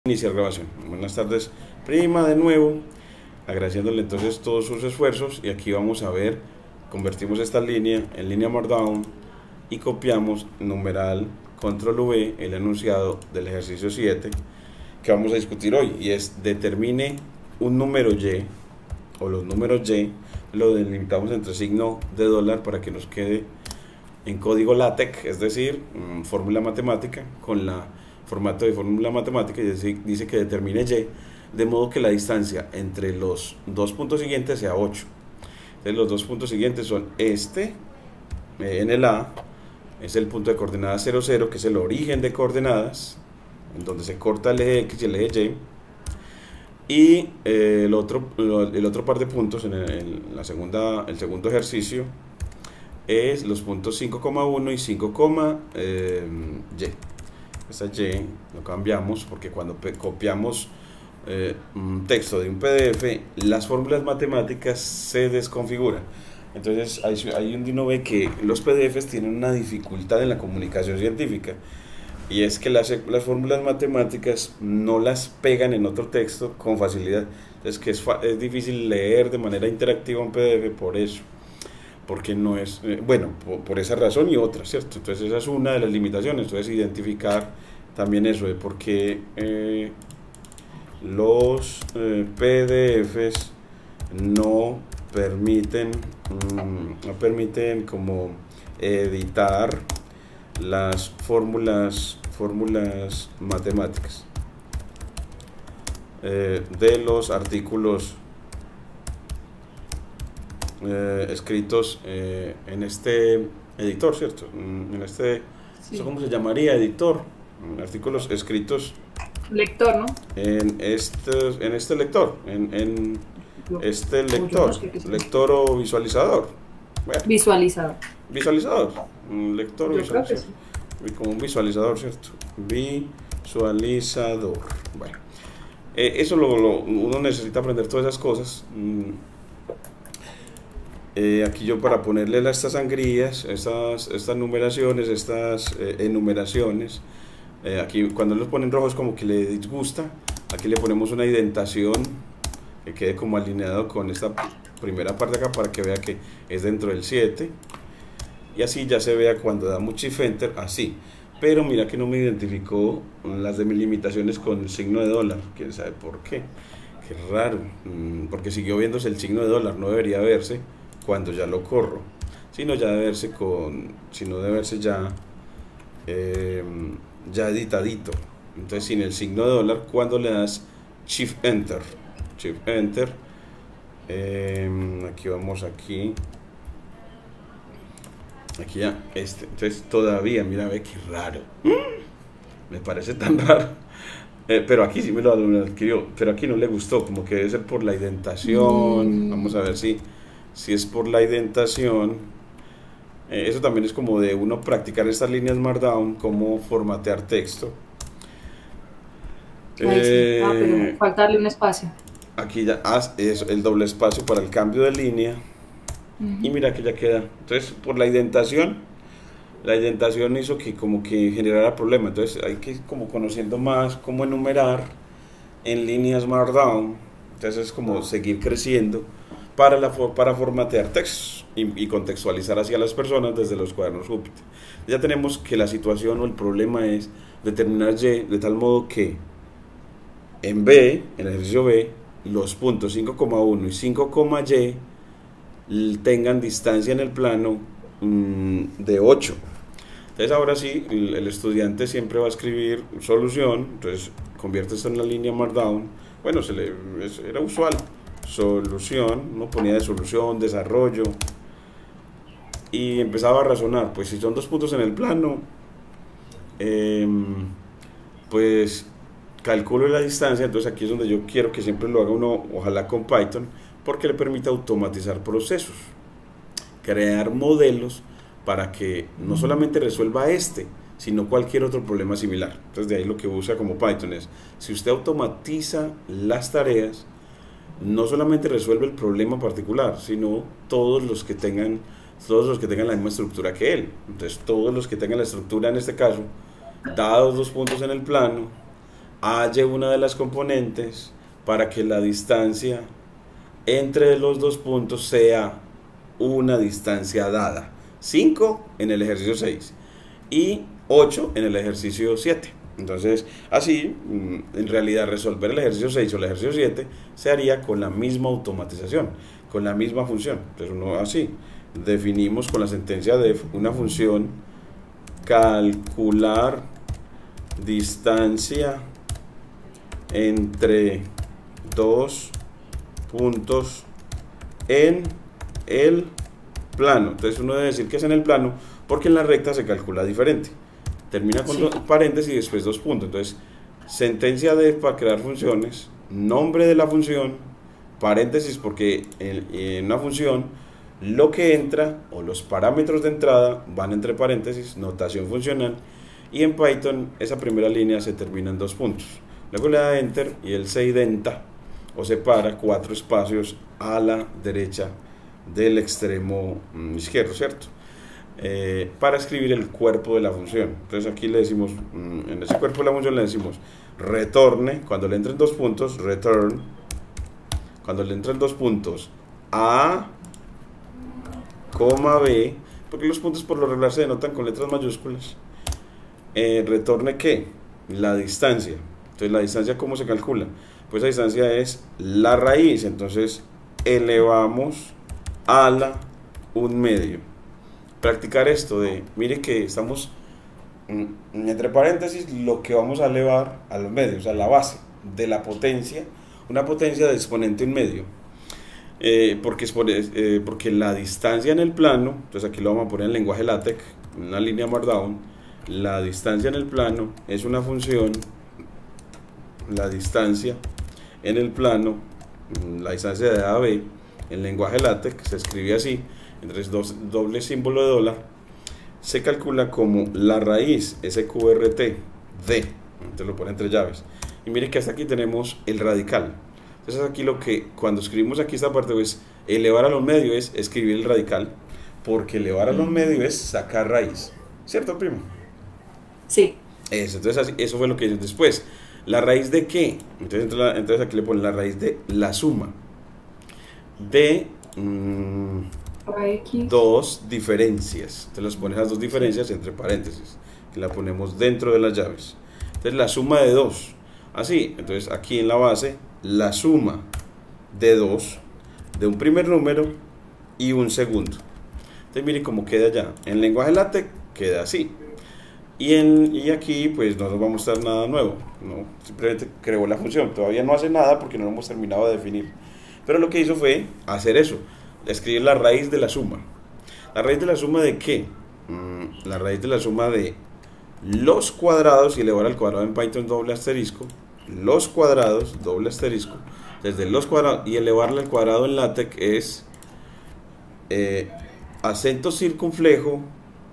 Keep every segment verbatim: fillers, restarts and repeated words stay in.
Iniciar grabación. Buenas tardes, prima, de nuevo, agradeciéndole entonces todos sus esfuerzos. Y aquí vamos a ver, convertimos esta línea en línea Markdown y copiamos numeral control V, el enunciado del ejercicio siete que vamos a discutir hoy, y es: determine un número Y, o los números Y lo delimitamos entre signo de dólar para que nos quede en código LaTeX, es decir, mmm, fórmula matemática con la formato de fórmula matemática, y dice que determine Y de modo que la distancia entre los dos puntos siguientes sea ocho. Entonces los dos puntos siguientes son este, eh, en el A, es el punto de coordenadas cero, cero, que es el origen de coordenadas, en donde se corta el eje X y el eje Y, y eh, el, otro, el otro par de puntos, en, el, en la segunda, el segundo ejercicio, es los puntos cinco coma uno y cinco, eh, Y. Esta Y lo cambiamos porque cuando copiamos eh, un texto de un P D F, las fórmulas matemáticas se desconfiguran. Entonces ahí, ahí uno ve que los P D Fs tienen una dificultad en la comunicación científica, y es que las, las fórmulas matemáticas no las pegan en otro texto con facilidad. Entonces que es, es difícil leer de manera interactiva un P D F por eso, porque no es, eh, bueno, por, por esa razón y otras, ¿cierto? Entonces esa es una de las limitaciones. Entonces identificar también eso de por qué eh, los eh, P D Fs no permiten, mmm, no permiten como editar las fórmulas, fórmulas matemáticas eh, de los artículos Eh, escritos eh, en este editor, ¿cierto? En este, sí. ¿Eso cómo se llamaría? Editor. Artículos escritos. Lector, ¿no? En este, en este lector, en, en este lector, lector o visualizador. Bueno, visualizador. Visualizador. Un lector o visualizador. Sí. Como un visualizador, ¿cierto? Visualizador. Bueno, eh, eso lo, lo, uno necesita aprender todas esas cosas. Mm. Eh, aquí yo, para ponerle a estas sangrías, estas, estas numeraciones, estas eh, enumeraciones, eh, aquí cuando los ponen rojos como que le disgusta, aquí le ponemos una indentación que quede como alineado con esta primera parte acá para que vea que es dentro del siete, y así ya se vea cuando damos shift enter, así. Pero mira que no me identificó las de mis limitaciones con el signo de dólar, quién sabe por qué, qué raro, porque siguió viéndose el signo de dólar, no debería verse cuando ya lo corro, sino ya debe verse con, sino debe verse ya eh, ya editadito. Entonces sin el signo de dólar, cuando le das shift enter, shift enter, eh, aquí vamos, aquí aquí ya, este, entonces todavía, mira, ve qué raro, me parece tan raro. Eh, pero aquí sí me lo adquirió, pero aquí no le gustó, como que debe ser por la indentación. mm. Vamos a ver si si es por la indentación. Eh, eso también es como de uno practicar estas líneas Markdown, cómo formatear texto. Ahí eh, sí. Ah, pero falta darle un espacio. Aquí ya haz eso, el doble espacio para el cambio de línea. Uh-huh. Y mira que ya queda. Entonces, por la indentación, la indentación hizo que como que generara problema. Entonces hay que ir como conociendo más cómo enumerar en líneas Markdown. Entonces es como seguir creciendo para, la, para formatear textos y, y contextualizar hacia las personas desde los cuadernos Júpiter. Ya tenemos que la situación o el problema es determinar Y de tal modo que en B, en el ejercicio B, los puntos cinco coma uno y cinco, Y tengan distancia en el plano mmm, de ocho. Entonces ahora sí, el, el estudiante siempre va a escribir solución, entonces convierte esto en la línea Markdown. Bueno, se le, era usual. Solución, no ponía de solución, desarrollo, y empezaba a razonar. Pues si son dos puntos en el plano, eh, pues calculo la distancia. Entonces aquí es donde yo quiero que siempre lo haga uno, ojalá con Python, porque le permite automatizar procesos, crear modelos para que no solamente resuelva este, sino cualquier otro problema similar. Entonces de ahí lo que usa como Python es, si usted automatiza las tareas, no solamente resuelve el problema particular, sino todos los que tengan, todos los que tengan la misma estructura que él. Entonces todos los que tengan la estructura, en este caso, dados los puntos en el plano, halle una de las componentes para que la distancia entre los dos puntos sea una distancia dada. cinco en el ejercicio seis y ocho en el ejercicio siete. Entonces, así, en realidad, resolver el ejercicio seis o el ejercicio siete se haría con la misma automatización, con la misma función. Entonces, uno así, definimos con la sentencia def una función calcular distancia entre dos puntos en el plano. Entonces, uno debe decir que es en el plano porque en la recta se calcula diferente. Termina con sí. dos paréntesis y después dos puntos. Entonces, sentencia def para crear funciones, nombre de la función, paréntesis porque en, en una función lo que entra o los parámetros de entrada van entre paréntesis, notación funcional, y en Python esa primera línea se termina en dos puntos. Luego le da enter y él se identa o separa cuatro espacios a la derecha del extremo izquierdo, ¿cierto? Eh, para escribir el cuerpo de la función. Entonces aquí le decimos, en ese cuerpo de la función le decimos retorne, cuando le entren dos puntos, return, cuando le entren dos puntos, A, coma B, porque los puntos por lo regular se denotan con letras mayúsculas. Eh, retorne ¿qué? La distancia. Entonces la distancia, ¿cómo se calcula? Pues la distancia es la raíz, entonces elevamos a la un medio. Practicar esto de, mire que estamos entre paréntesis lo que vamos a elevar a los medios, a la base de la potencia, una potencia de exponente un medio, eh, porque, eh, porque la distancia en el plano, entonces aquí lo vamos a poner en lenguaje LaTeX, en una línea Markdown, la distancia en el plano es una función, la distancia en el plano, la distancia de A a B, en lenguaje LaTeX se escribe así, entre dos doble símbolo de dólar, se calcula como la raíz sqrt de, entonces lo pone entre llaves, y mire que hasta aquí tenemos el radical. Entonces aquí lo que, cuando escribimos aquí esta parte, pues elevar a los medios es escribir el radical, porque elevar a los medios es sacar raíz, ¿cierto, primo? Sí. Eso, entonces así, eso fue lo que hice después. ¿La raíz de qué? Entonces, entonces aquí le ponen la raíz de la suma de mmm, dos diferencias. Entonces las pones las dos diferencias entre paréntesis, que la ponemos dentro de las llaves. Entonces la suma de dos, así, entonces aquí en la base la suma de dos de un primer número y un segundo. Entonces miren cómo queda ya. En lenguaje LaTeX queda así. Y, en, y aquí pues no nos va a mostrar nada nuevo, ¿no? Simplemente creó la función, todavía no hace nada porque no lo hemos terminado de definir. Pero lo que hizo fue hacer eso, escribir la raíz de la suma. ¿La raíz de la suma de qué? Mm, la raíz de la suma de los cuadrados, y elevar al cuadrado en Python doble asterisco, los cuadrados, doble asterisco, desde los cuadrados, y elevarle al cuadrado en LaTeX es eh, acento circunflejo,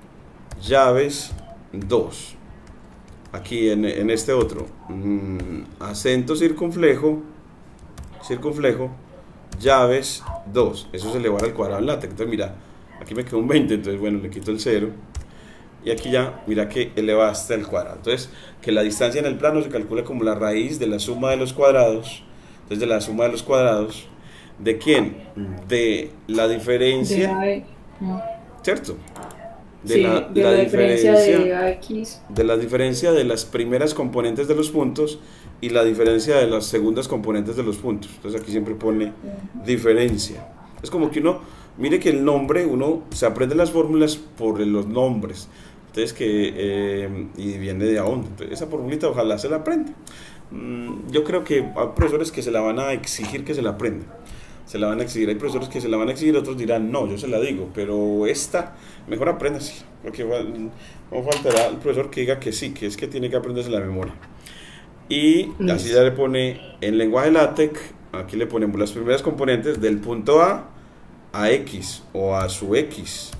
llaves dos. Aquí en, en este otro, mm, acento circunflejo, circunflejo, llaves dos, eso es elevar al cuadrado en LaTeX. Entonces mira, aquí me quedó un veinte, entonces bueno, le quito el cero y aquí ya, mira que elevaste el cuadrado. Entonces, que la distancia en el plano se calcula como la raíz de la suma de los cuadrados. Entonces, de la suma de los cuadrados, ¿de quién? De la diferencia, de no. ¿cierto? De, sí, la, de la, la diferencia, diferencia de A X, de la diferencia de las primeras componentes de los puntos y la diferencia de las segundas componentes de los puntos. Entonces aquí siempre pone diferencia. Es como que uno, mire que el nombre, uno se aprende las fórmulas por los nombres. Entonces que, eh, y viene de a dónde. Entonces, esa formulita ojalá se la aprenda. Mm, yo creo que hay profesores que se la van a exigir que se la aprendan. Se la van a exigir, hay profesores que se la van a exigir, otros dirán, no, yo se la digo, pero esta, mejor apréndase, porque no faltará el profesor que diga que sí, que es que tiene que aprenderse la memoria. Y así ya le pone, en lenguaje LaTeX, aquí le ponemos las primeras componentes del punto A a X, o a su X,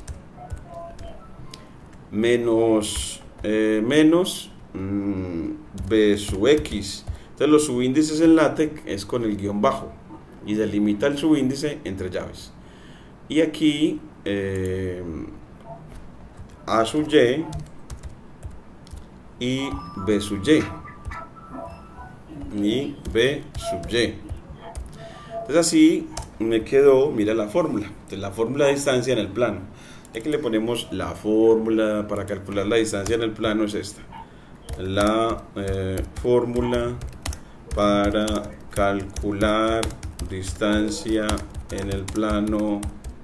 menos, eh, menos mmm, B sub X. Entonces los subíndices en LaTeX es con el guión bajo, y delimita el subíndice entre llaves. Y aquí eh, A sub Y y B sub Y. y B sub y. Entonces así me quedó, mira la fórmula. Entonces la fórmula de distancia en el plano. Aquí le ponemos la fórmula para calcular la distancia en el plano es esta. La eh, fórmula para calcular distancia en el plano,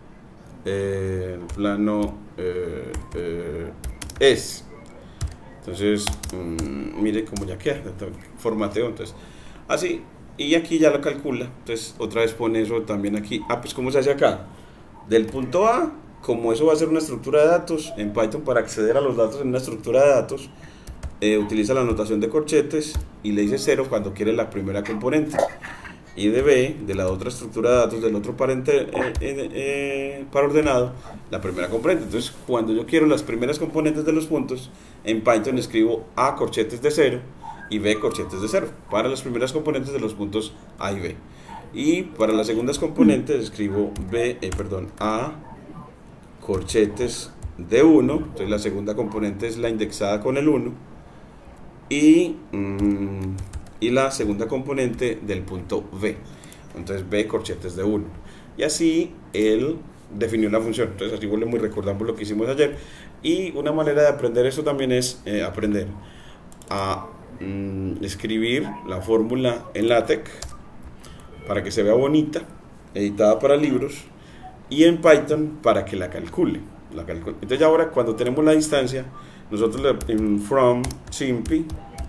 eh, el plano eh, eh, es. Entonces, mmm, mire cómo ya queda, formateo. Entonces, así, y aquí ya lo calcula. Entonces, otra vez pone eso también aquí. Ah, pues, ¿cómo se hace acá? Del punto A, como eso va a ser una estructura de datos, en Python para acceder a los datos en una estructura de datos, eh, utiliza la notación de corchetes y le dice cero cuando quiere la primera componente. Y de B, de la otra estructura de datos del otro parente eh, eh, eh, para ordenado, la primera componente. Entonces, cuando yo quiero las primeras componentes de los puntos, en Python escribo A corchetes de cero y B corchetes de cero para las primeras componentes de los puntos A y B. Y para las segundas componentes escribo B, eh, perdón, A corchetes de uno. Entonces la segunda componente es la indexada con el uno. Y... Mmm, y la segunda componente del punto B, entonces B corchetes de uno, y así él definió la función. Entonces así volvemos y recordamos lo que hicimos ayer. Y una manera de aprender esto también es eh, aprender a mm, escribir la fórmula en LaTeX para que se vea bonita, editada para libros, y en Python para que la calcule, la calcule. Entonces ya ahora cuando tenemos la distancia, nosotros le in from simpy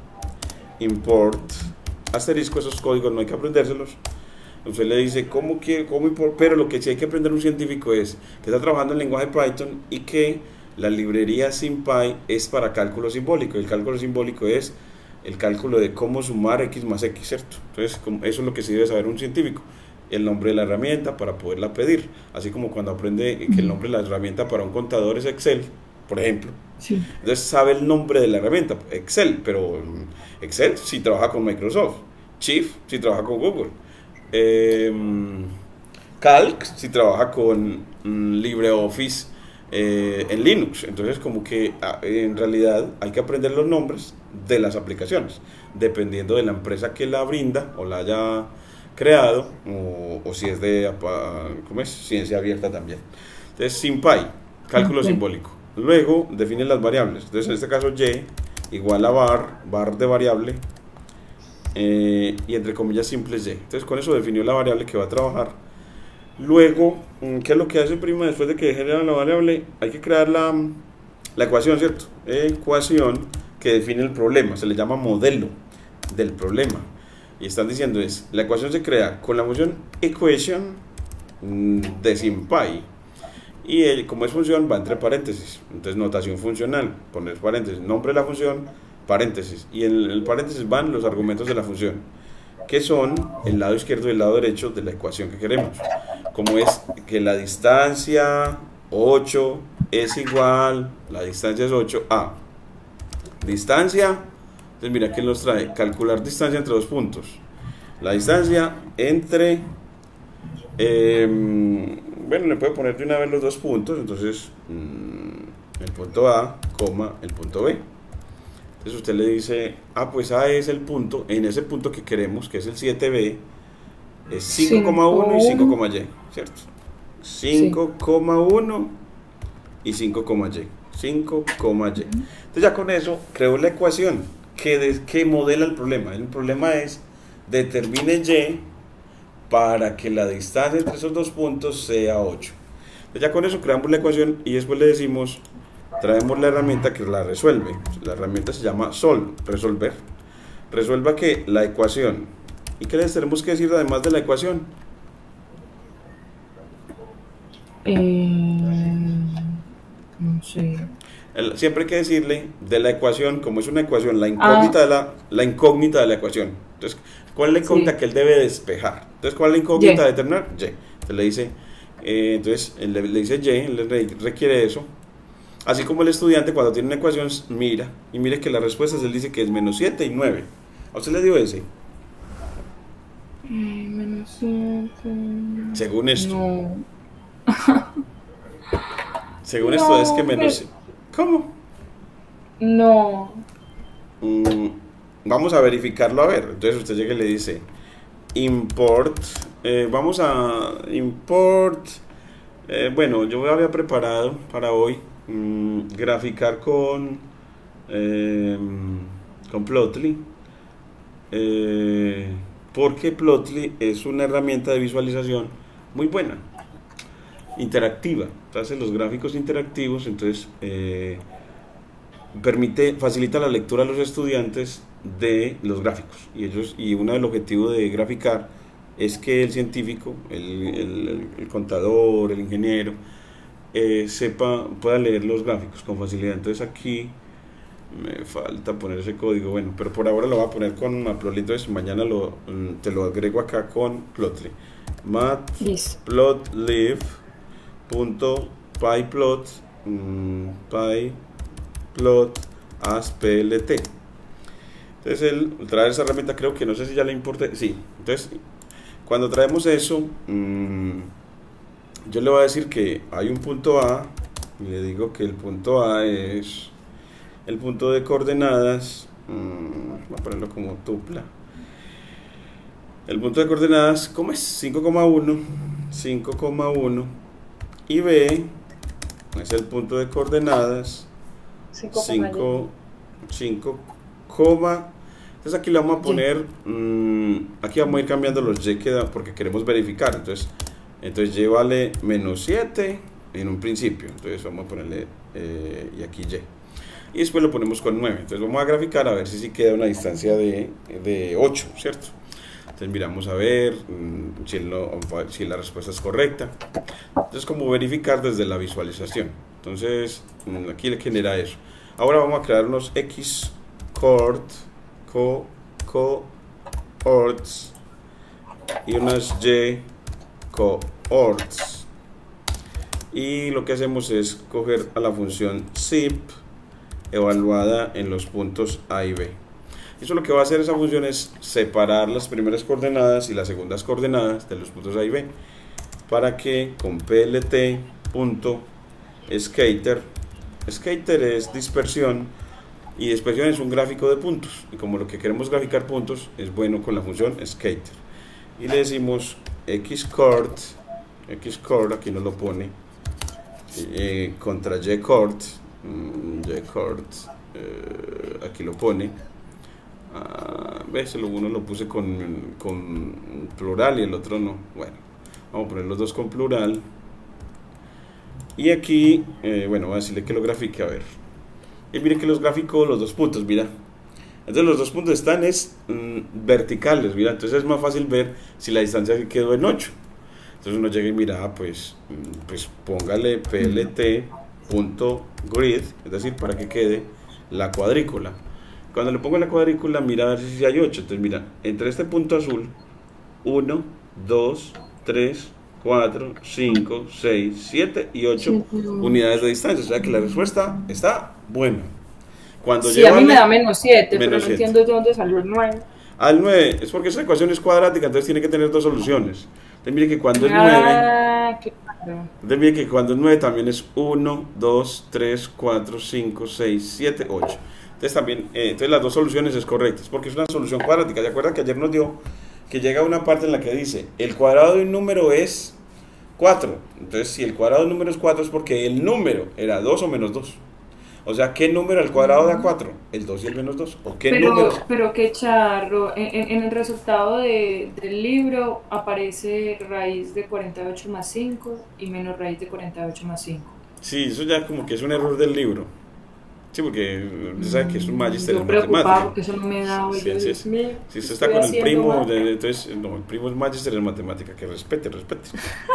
import asterisco, esos códigos no hay que aprendérselos. Usted le dice cómo quiere, cómo import, pero lo que sí hay que aprender un científico es que está trabajando en lenguaje Python y que la librería SymPy es para cálculo simbólico. El cálculo simbólico es el cálculo de cómo sumar x más x, ¿cierto? Entonces eso es lo que sí debe saber un científico, el nombre de la herramienta para poderla pedir, así como cuando aprende que el nombre de la herramienta para un contador es Excel, por ejemplo. Sí. Entonces sabe el nombre de la herramienta, Excel, pero Excel si trabaja con Microsoft, Chief si trabaja con Google, eh, Calc si trabaja con mm, LibreOffice eh, en Linux. Entonces como que en realidad hay que aprender los nombres de las aplicaciones, dependiendo de la empresa que la brinda o la haya creado, o, o si es de ¿cómo es? Ciencia abierta también. Entonces SymPy, cálculo okay. simbólico. Luego define las variables. Entonces en este caso y igual a var, var de variable, eh, y entre comillas simples y. Entonces con eso definió la variable que va a trabajar. Luego, ¿qué es lo que hace prima después de que genera la variable? Hay que crear la, la ecuación, ¿cierto? Ecuación que define el problema, se le llama modelo del problema. Y están diciendo es, la ecuación se crea con la función equation de SymPy. Y el, como es función, va entre paréntesis. Entonces, notación funcional, poner paréntesis, nombre de la función, paréntesis. Y en el paréntesis van los argumentos de la función, que son el lado izquierdo y el lado derecho de la ecuación que queremos. Como es que la distancia ocho es igual, la distancia es ocho a distancia. Entonces, mira que nos trae calcular distancia entre dos puntos. La distancia entre... Eh, bueno, le puede poner de una vez los dos puntos, entonces mmm, el punto A, coma, el punto B. Entonces usted le dice, ah, pues A es el punto, en ese punto que queremos, que es el siete B, es cinco coma uno y cinco coma y, ¿cierto? cinco coma uno y cinco coma y, cinco coma y. Entonces ya con eso creo la ecuación que, de, que modela el problema. El problema es, determine Y para que la distancia entre esos dos puntos sea ocho. Entonces ya con eso creamos la ecuación y después le decimos, traemos la herramienta que la resuelve. La herramienta se llama sol, resolver. Resuelva que la ecuación. ¿Y qué les tenemos que decir además de la ecuación? Eh, no sé. El, siempre hay que decirle de la ecuación, como es una ecuación, la incógnita, ah. de, la, la incógnita de la ecuación. Entonces, ¿cuál es la incógnita sí. que él debe despejar? Entonces, ¿cuál es la incógnita yeah. de determinar? Y. Entonces le dice, eh, entonces él le, le dice Y, él le requiere eso. Así como el estudiante cuando tiene una ecuación mira, y mire que la respuesta él dice que es menos siete y nueve. ¿A usted le dio ese? Eh, menos siete. Según esto. No. Según no, esto es que menos... ¿Cómo? No. Mm, vamos a verificarlo a ver. Entonces usted llega y le dice import, eh, vamos a import, eh, bueno, yo había preparado para hoy mmm, graficar con eh, con Plotly, eh, porque Plotly es una herramienta de visualización muy buena, interactiva, hace los gráficos interactivos, entonces eh, permite, facilita la lectura a los estudiantes de los gráficos, y ellos, y uno del objetivo de graficar es que el científico, el, el, el contador, el ingeniero, eh, sepa, pueda leer los gráficos con facilidad. Entonces aquí me falta poner ese código, bueno, pero por ahora lo voy a poner con Matplotlib, entonces mañana lo, te lo agrego acá con Plotly, matplotlib punto pyplot mmm, pyplot as plt. Entonces él trae esa herramienta, creo que no sé si ya le importe, sí. Entonces cuando traemos eso, mmm, yo le voy a decir que hay un punto A, y le digo que el punto A es el punto de coordenadas, mmm, voy a ponerlo como tupla. El punto de coordenadas, ¿cómo es? cinco coma uno, cinco coma uno, y B es el punto de coordenadas cinco, cinco, entonces aquí le vamos a poner, mmm, aquí vamos a ir cambiando los y que da porque queremos verificar, entonces, entonces y vale menos siete en un principio, entonces vamos a ponerle, eh, y aquí y. Y después lo ponemos con nueve, entonces vamos a graficar a ver si sí queda una distancia de, de ocho, ¿cierto? Entonces miramos a ver mmm, si, el, si la respuesta es correcta. Entonces como verificar desde la visualización. Entonces mmm, aquí le genera eso. Ahora vamos a crear unos X coord, co, coords y unas Y coords. Y lo que hacemos es coger a la función zip evaluada en los puntos A y B. Eso lo que va a hacer esa función es separar las primeras coordenadas y las segundas coordenadas de los puntos A y B para que con plt.skater, skater es dispersión y dispersión es un gráfico de puntos, y como lo que queremos graficar puntos es bueno con la función skater, y le decimos xcoord, xcoord aquí nos lo pone, eh, contra ycoord, ycoord, eh, aquí lo pone. Uh, ves, uno lo puse con, con plural y el otro no. Bueno, vamos a poner los dos con plural. Y aquí, eh, bueno, voy a decirle que lo grafique, a ver. Y mire que los gráficos, los dos puntos, mira. Entonces los dos puntos están es mm, verticales, mira. Entonces es más fácil ver si la distancia quedó en ocho. Entonces uno llega y mira, ah, pues, pues póngale plt.grid, es decir, para que quede la cuadrícula. Cuando le pongo la cuadrícula, mira a ver si hay ocho. Entonces mira, entre este punto azul, uno, dos, tres, cuatro, cinco, seis, siete y ocho unidades de distancia. O sea que la respuesta está buena. Cuando sí, a mí me da menos siete, pero no siete. Entiendo de dónde salió el nueve. Al nueve es porque esa ecuación es cuadrática, entonces tiene que tener dos soluciones. Entonces mire que cuando es ah, nueve, claro. Entonces mire que cuando es nueve también es uno, dos, tres, cuatro, cinco, seis, siete, ocho. Entonces también, eh, entonces las dos soluciones es correctas, porque es una solución cuadrática. ¿Se acuerdan que ayer nos dio que llega una parte en la que dice el cuadrado de un número es cuatro? Entonces si el cuadrado de un número es cuatro es porque el número era dos o menos dos. O sea, ¿qué número al cuadrado da cuatro? El dos y el menos dos. ¿O qué pero, número? Pero qué charro, en, en el resultado de, del libro aparece raíz de cuarenta y ocho más cinco y menos raíz de cuarenta y ocho más cinco. Sí, eso ya como que es un error del libro. Sí, porque usted sabe que es un magister Yo en preocupado matemáticas. porque eso no me da hoy. Sí, sí, sí. Si usted está con el primo, de, entonces, no, el primo es magister en matemática, que respete, respete.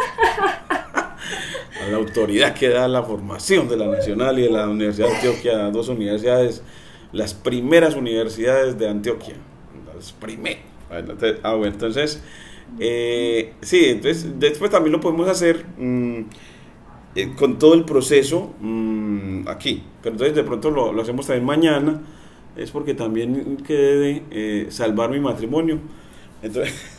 A la autoridad que da la formación de la Nacional y de la Universidad de Antioquia, dos universidades, las primeras universidades de Antioquia, las primeras. Ah, bueno, entonces, eh, sí, entonces, después también lo podemos hacer mmm, eh, con todo el proceso mmm, aquí, pero entonces de pronto lo, lo hacemos también mañana, es porque también quedé de eh, salvar mi matrimonio. Entonces,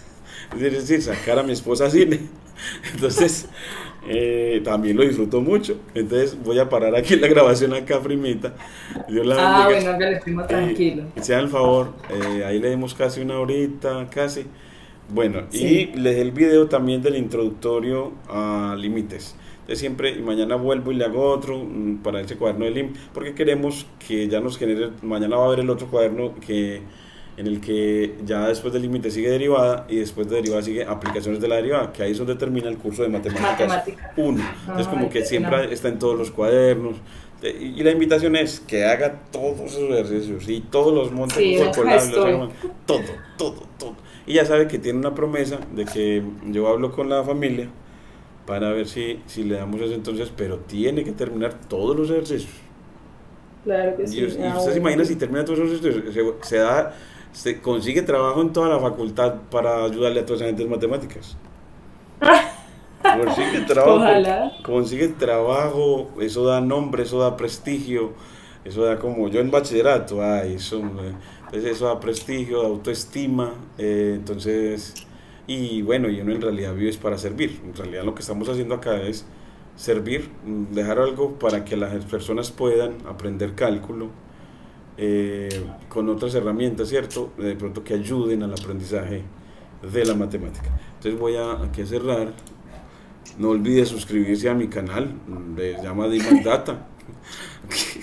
Es decir, sacar a mi esposa a cine. Entonces, eh, también lo disfruto mucho. Entonces, voy a parar aquí la grabación acá, primita. Dios la Ah, bendiga. bueno, hágale, primo, Eh, tranquilo. sea el favor, eh, ahí le dimos casi una horita, casi. Bueno, y Sí. les dejé el video también del introductorio a límites. Entonces siempre, y mañana vuelvo y le hago otro mm, para ese cuaderno de lim, porque queremos que ya nos genere, mañana va a haber el otro cuaderno que en el que ya después de límite sigue derivada y después de derivada sigue aplicaciones de la derivada, que ahí es donde termina el curso de matemáticas Matemática. uno. Entonces como Ay, que qué pena. siempre está en todos los cuadernos. Eh, Y y la invitación es que haga todos esos ejercicos y todos los montes Sí, acá calculables, o sea, estoy. todo, todo, todo. Y ya sabe que tiene una promesa de que yo hablo con la familia para ver si, si le damos eso entonces, pero tiene que terminar todos los ejercicios. Claro que Y, y sí. Ah, usted se bueno, imagina si primo. termina todos esos ejercicios, se, se da, se consigue trabajo en toda la facultad para ayudarle a toda esa gente en matemáticas. Consigue trabajo, Ojalá. consigue trabajo, eso da nombre, eso da prestigio, eso da como yo en bachillerato, ay, eso, eh, entonces eso da prestigio, da autoestima, eh, entonces, y bueno, y uno en realidad vive es para servir, en realidad lo que estamos haciendo acá es servir, mm, dejar algo para que las personas puedan aprender cálculo eh, con otras herramientas, ¿cierto? De pronto que ayuden al aprendizaje de la matemática. Entonces voy a aquí a cerrar. No olvide suscribirse a mi canal, se llama Dimac Data.